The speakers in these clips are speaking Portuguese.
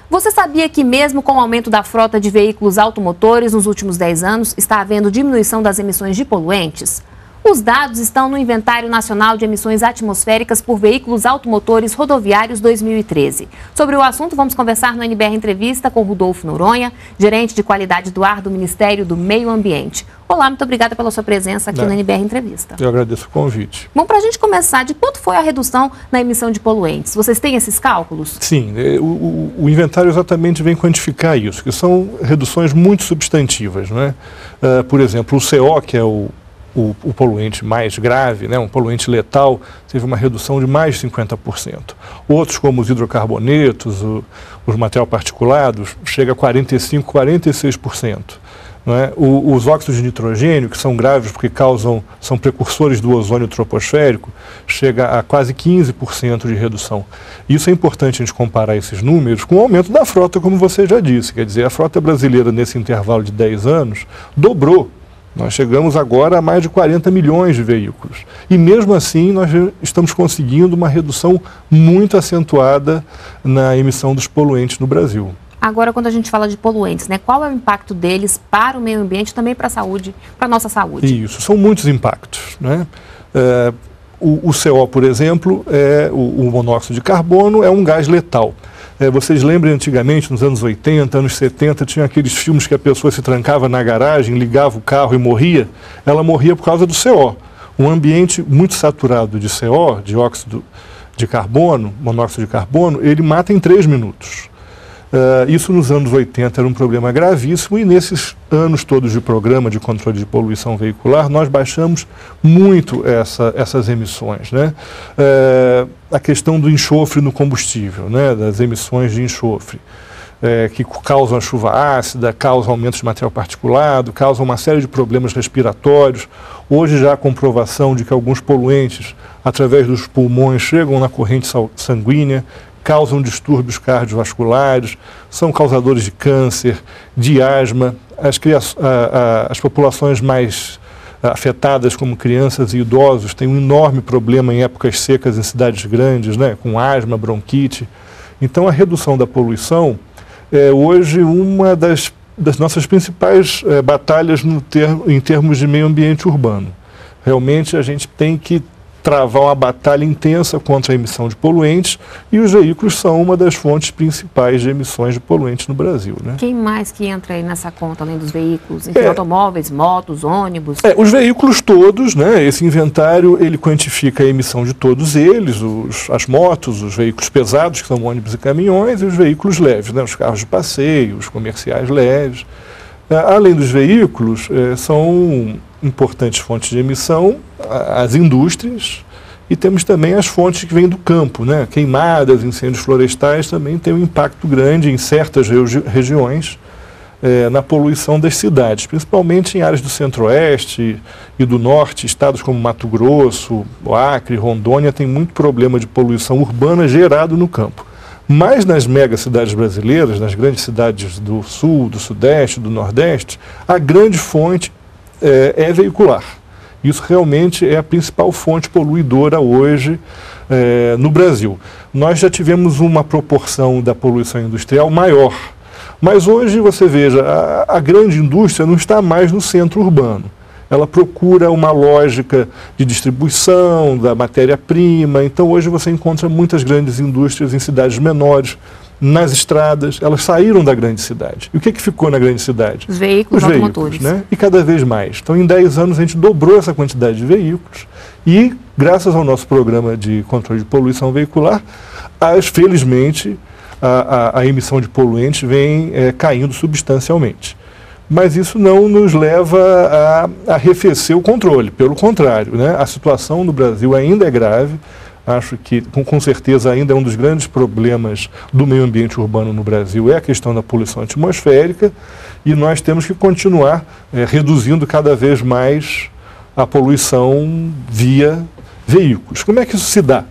Você sabia que mesmo com o aumento da frota de veículos automotores nos últimos 10 anos, está havendo diminuição das emissões de poluentes? Os dados estão no Inventário Nacional de Emissões Atmosféricas por Veículos Automotores Rodoviários 2013. Sobre o assunto, vamos conversar no NBR Entrevista com Rudolfo Noronha, gerente de qualidade do ar do Ministério do Meio Ambiente. Olá, muito obrigada pela sua presença aqui no NBR Entrevista. Eu agradeço o convite. Bom, para a gente começar, de quanto foi a redução na emissão de poluentes? Vocês têm esses cálculos? Sim, o inventário exatamente vem quantificar isso, que são reduções muito substantivas, não é? Por exemplo, o CO, que é o poluente mais grave, né, um poluente letal, teve uma redução de mais de 50%. Outros, como os hidrocarbonetos, os materiais particulados, chega a 45%, 46%. Não é? Os óxidos de nitrogênio, que são graves porque são precursores do ozônio troposférico, chega a quase 15% de redução. Isso é importante a gente comparar esses números com o aumento da frota, como você já disse. Quer dizer, a frota brasileira, nesse intervalo de 10 anos, dobrou. Nós chegamos agora a mais de 40 milhões de veículos. E mesmo assim, nós estamos conseguindo uma redução muito acentuada na emissão dos poluentes no Brasil. Agora, quando a gente fala de poluentes, né, qual é o impacto deles para o meio ambiente e também para a saúde, para a nossa saúde? Isso, são muitos impactos, né? O CO, por exemplo, o monóxido de carbono é um gás letal. Vocês lembram antigamente, nos anos 80, anos 70, tinha aqueles filmes que a pessoa se trancava na garagem, ligava o carro e morria? Ela morria por causa do CO. Um ambiente muito saturado de CO, de óxido de carbono, monóxido de carbono, ele mata em 3 minutos. Isso nos anos 80 era um problema gravíssimo e nesses anos todos de programa de controle de poluição veicular, nós baixamos muito essas emissões, né? A questão do enxofre no combustível, né? Das emissões de enxofre, que causam a chuva ácida, causam aumentos de material particulado, causam uma série de problemas respiratórios. Hoje já há comprovação de que alguns poluentes, através dos pulmões, chegam na corrente sanguínea, causam distúrbios cardiovasculares, são causadores de câncer, de asma. As populações mais afetadas, como crianças e idosos, têm um enorme problema em épocas secas em cidades grandes, né, com asma, bronquite. Então, a redução da poluição é hoje uma das nossas principais batalhas em termos de meio ambiente urbano. Realmente, a gente tem que travar uma batalha intensa contra a emissão de poluentes e os veículos são uma das fontes principais de emissões de poluentes no Brasil, né? Quem mais que entra aí nessa conta, além dos veículos? Enfim, automóveis, motos, ônibus? Os veículos todos, né? Esse inventário, ele quantifica a emissão de todos eles, as motos, os veículos pesados, que são ônibus e caminhões, e os veículos leves, né? Os carros de passeio, os comerciais leves. Além dos veículos, são importantes fontes de emissão, as indústrias, e temos também as fontes que vêm do campo, né? Queimadas, incêndios florestais também têm um impacto grande em certas regiões na poluição das cidades, principalmente em áreas do centro-oeste e do norte, estados como Mato Grosso, Acre, Rondônia, tem muito problema de poluição urbana gerado no campo. Mas nas megacidades brasileiras, nas grandes cidades do sul, do sudeste, do nordeste, a grande fonte é veicular. Isso realmente é a principal fonte poluidora hoje no Brasil. Nós já tivemos uma proporção da poluição industrial maior, mas hoje você veja, a grande indústria não está mais no centro urbano. Ela procura uma lógica de distribuição da matéria-prima. Então, hoje você encontra muitas grandes indústrias em cidades menores, nas estradas. Elas saíram da grande cidade. E o que ficou na grande cidade? Os veículos automotores. Né? E cada vez mais. Então, em 10 anos, a gente dobrou essa quantidade de veículos e, graças ao nosso programa de controle de poluição veicular, felizmente, a emissão de poluentes vem caindo substancialmente. Mas isso não nos leva a arrefecer o controle. Pelo contrário, né? A situação no Brasil ainda é grave. Acho que, com certeza, ainda é um dos grandes problemas do meio ambiente urbano no Brasil, é a questão da poluição atmosférica, e nós temos que continuar reduzindo cada vez mais a poluição via veículos. Como é que isso se dá?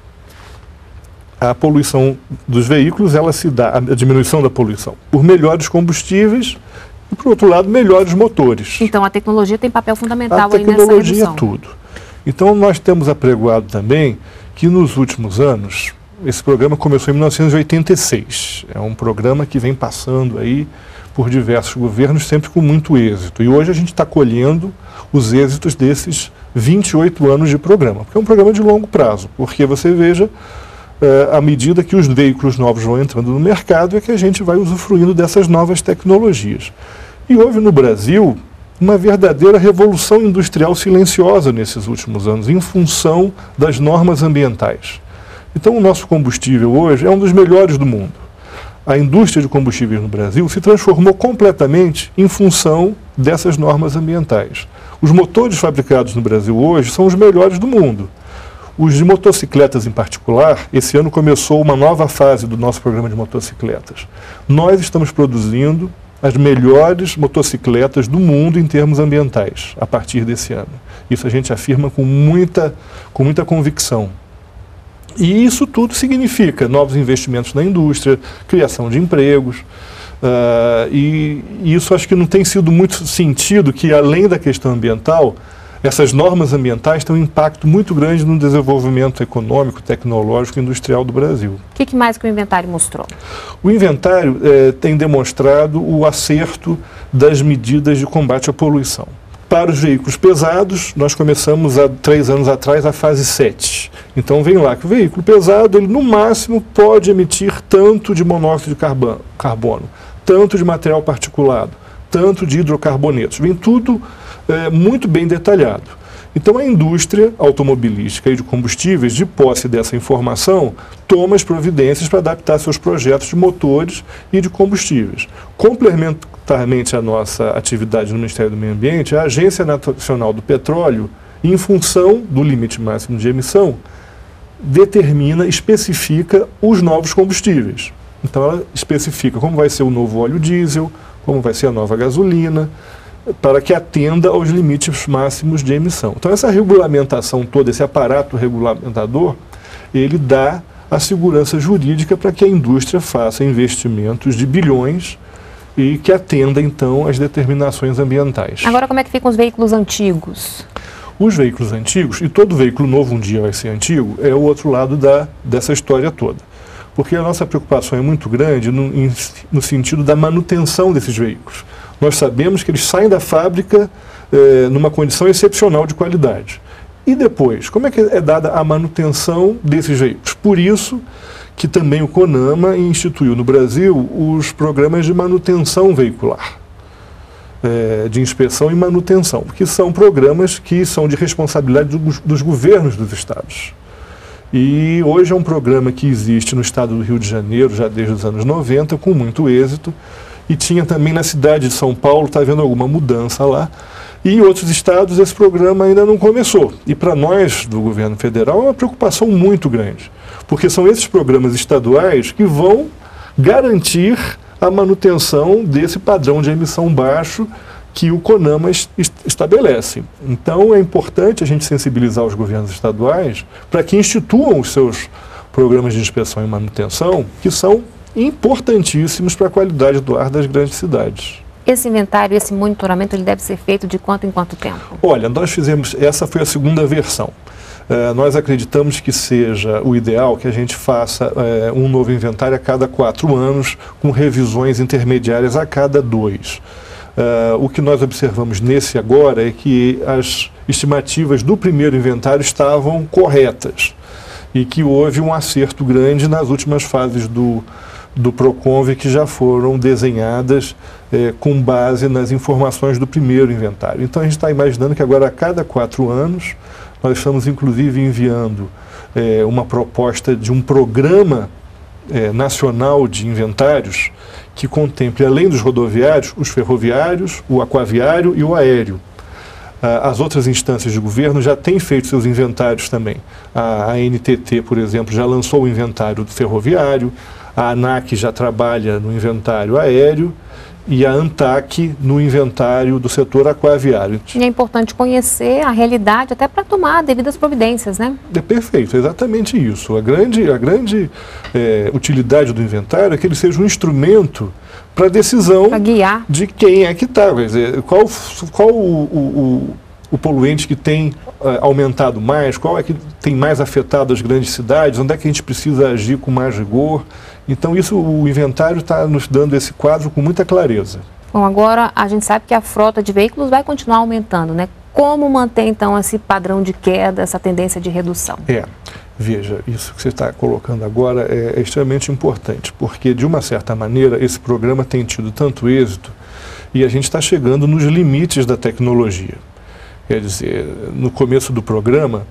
A poluição dos veículos, ela se dá, a diminuição da poluição, por melhores combustíveis, e, por outro lado, melhores motores. Então, a tecnologia tem papel fundamental aí nessa redução. A tecnologia é tudo. Então, nós temos apregoado também que, nos últimos anos, esse programa começou em 1986. É um programa que vem passando aí por diversos governos, sempre com muito êxito. E hoje a gente está colhendo os êxitos desses 28 anos de programa, porque é um programa de longo prazo, porque você veja, à medida que os veículos novos vão entrando no mercado, é que a gente vai usufruindo dessas novas tecnologias. E houve no Brasil uma verdadeira revolução industrial silenciosa nesses últimos anos, em função das normas ambientais. Então o nosso combustível hoje é um dos melhores do mundo. A indústria de combustíveis no Brasil se transformou completamente em função dessas normas ambientais. Os motores fabricados no Brasil hoje são os melhores do mundo. Os de motocicletas em particular, esse ano começou uma nova fase do nosso programa de motocicletas. Nós estamos produzindo as melhores motocicletas do mundo em termos ambientais, a partir desse ano. Isso a gente afirma com muita convicção. E isso tudo significa novos investimentos na indústria, criação de empregos, e isso acho que não tem sido muito sentido que, além da questão ambiental, essas normas ambientais têm um impacto muito grande no desenvolvimento econômico, tecnológico e industrial do Brasil. O que mais que o inventário mostrou? O inventário tem demonstrado o acerto das medidas de combate à poluição. Para os veículos pesados, nós começamos há 3 anos atrás a fase 7. Então vem lá que o veículo pesado, ele no máximo pode emitir tanto de monóxido de carbono, tanto de material particulado, tanto de hidrocarbonetos. Vem tudo muito bem detalhado. Então a indústria automobilística e de combustíveis, de posse dessa informação, toma as providências para adaptar seus projetos de motores e de combustíveis. Complementarmente à nossa atividade no Ministério do Meio Ambiente, a Agência Nacional do Petróleo, em função do limite máximo de emissão, determina, especifica os novos combustíveis. Então ela especifica como vai ser o novo óleo diesel, como vai ser a nova gasolina, para que atenda aos limites máximos de emissão. Então essa regulamentação toda, esse aparato regulamentador, ele dá a segurança jurídica para que a indústria faça investimentos de bilhões e que atenda então às determinações ambientais. Agora como é que ficam os veículos antigos? Os veículos antigos, e todo veículo novo um dia vai ser antigo, é o outro lado dessa história toda. Porque a nossa preocupação é muito grande no sentido da manutenção desses veículos. Nós sabemos que eles saem da fábrica numa condição excepcional de qualidade. E depois, como é que é dada a manutenção desses veículos? Por isso que também o CONAMA instituiu no Brasil os programas de manutenção veicular, de inspeção e manutenção, que são programas que são de responsabilidade dos governos dos estados. E hoje é um programa que existe no estado do Rio de Janeiro já desde os anos 90, com muito êxito, e tinha também na cidade de São Paulo, está havendo alguma mudança lá. E em outros estados esse programa ainda não começou. E para nós, do governo federal, é uma preocupação muito grande, porque são esses programas estaduais que vão garantir a manutenção desse padrão de emissão baixo que o CONAMA estabelece. Então é importante a gente sensibilizar os governos estaduais para que instituam os seus programas de inspeção e manutenção, que são importantíssimos para a qualidade do ar das grandes cidades. Esse inventário, esse monitoramento, ele deve ser feito de quanto em quanto tempo? Olha, nós fizemos, essa foi a segunda versão. Nós acreditamos que seja o ideal que a gente faça um novo inventário a cada 4 anos, com revisões intermediárias a cada 2. O que nós observamos nesse agora é que as estimativas do primeiro inventário estavam corretas e que houve um acerto grande nas últimas fases do PROCONVE que já foram desenhadas com base nas informações do primeiro inventário. Então a gente está imaginando que agora a cada 4 anos nós estamos inclusive enviando uma proposta de um programa nacional de inventários que contemple, além dos rodoviários, os ferroviários, o aquaviário e o aéreo. As outras instâncias de governo já têm feito seus inventários também. A ANTT, por exemplo, já lançou o inventário do ferroviário, a ANAC já trabalha no inventário aéreo e a ANTAC no inventário do setor aquaviário. E é importante conhecer a realidade até para tomar devidas providências, né? É perfeito, é exatamente isso. A grande utilidade do inventário é que ele seja um instrumento para decisão de quem é que está. Qual o poluente que tem aumentado mais, qual é que tem mais afetado as grandes cidades, onde é que a gente precisa agir com mais rigor. Então o inventário está nos dando esse quadro com muita clareza. Bom, agora a gente sabe que a frota de veículos vai continuar aumentando, né? Como manter então esse padrão de queda, essa tendência de redução? Veja, isso que você está colocando agora é extremamente importante, porque de uma certa maneira esse programa tem tido tanto êxito e a gente está chegando nos limites da tecnologia. Quer dizer, no começo do programa,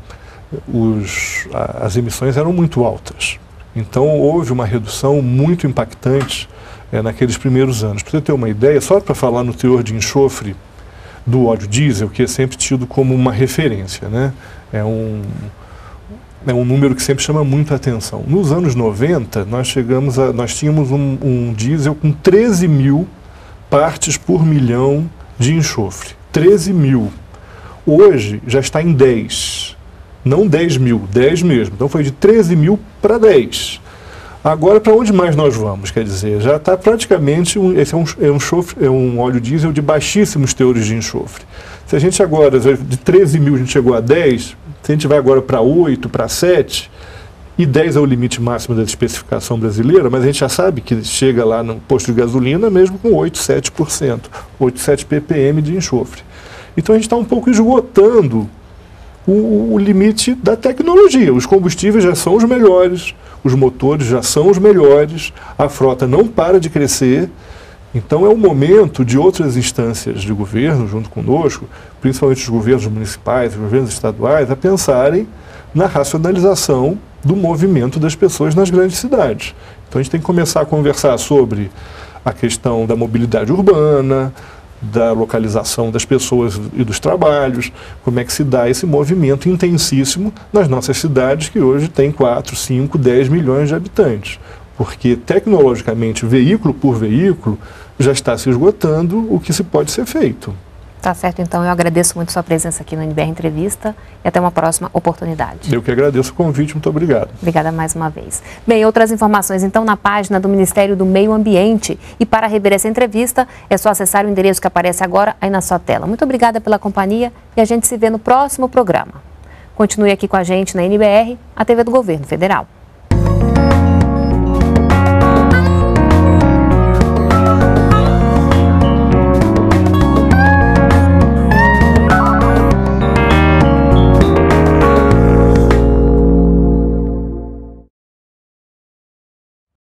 as emissões eram muito altas. Então, houve uma redução muito impactante naqueles primeiros anos. Para você ter uma ideia, só para falar no teor de enxofre do óleo diesel, que é sempre tido como uma referência, né? É um número que sempre chama muito a atenção. Nos anos 90, nós tínhamos um diesel com 13 mil partes por milhão de enxofre. 13 mil. Hoje já está em 10. Não 10 mil, 10 mesmo. Então foi de 13 mil para 10. Agora, para onde mais nós vamos? Quer dizer, já está praticamente, esse é um óleo diesel de baixíssimos teores de enxofre. Se a gente agora, de 13 mil a gente chegou a 10, se a gente vai agora para 8, para 7, e 10 é o limite máximo da especificação brasileira, mas a gente já sabe que chega lá no posto de gasolina mesmo com 8, 7%, 8, 7 ppm de enxofre. Então a gente está um pouco esgotando o limite da tecnologia. Os combustíveis já são os melhores, os motores já são os melhores, a frota não para de crescer. Então é o momento de outras instâncias de governo, junto conosco, principalmente os governos municipais, os governos estaduais, a pensarem na racionalização do movimento das pessoas nas grandes cidades. Então a gente tem que começar a conversar sobre a questão da mobilidade urbana, da localização das pessoas e dos trabalhos, como é que se dá esse movimento intensíssimo nas nossas cidades, que hoje tem 4, 5, 10 milhões de habitantes. Porque, tecnologicamente, veículo por veículo, já está se esgotando o que se pode ser feito. Tá certo, então eu agradeço muito sua presença aqui no NBR Entrevista e até uma próxima oportunidade. Eu que agradeço o convite, muito obrigado. Obrigada mais uma vez. Bem, outras informações então na página do Ministério do Meio Ambiente. E para rever essa entrevista é só acessar o endereço que aparece agora aí na sua tela. Muito obrigada pela companhia e a gente se vê no próximo programa. Continue aqui com a gente na NBR, a TV do Governo Federal.